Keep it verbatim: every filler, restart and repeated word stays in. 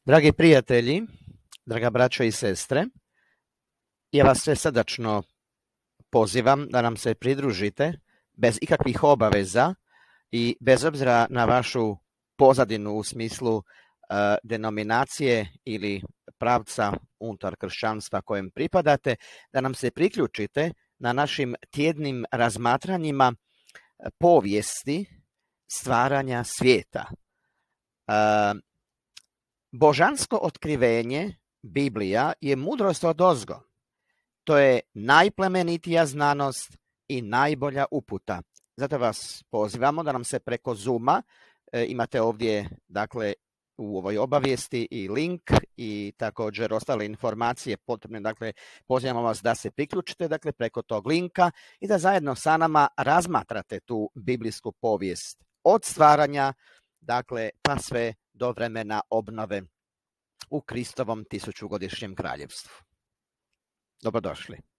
Dragi prijatelji, draga braćo i sestre, ja vas sve srdačno pozivam da nam se pridružite bez ikakvih obaveza i bez obzira na vašu pozadinu u smislu uh, denominacije ili pravca unutar kršćanstva kojem pripadate, da nam se priključite na našim tjednim razmatranjima povijesti stvaranja svijeta. Uh, Božansko otkrivenje, Biblija, je mudrost odozgo. To je najplemenitija znanost i najbolja uputa. Zato vas pozivamo da nam se preko Zooma, e, imate ovdje dakle u ovoj obavijesti i link i također ostale informacije potrebne, dakle pozivamo vas da se priključite dakle preko tog linka i da zajedno sa nama razmatrate tu biblijsku povijest od stvaranja dakle pa sve do vremena obnove u Kristovom tisućugodišnjem kraljevstvu. Dobrodošli.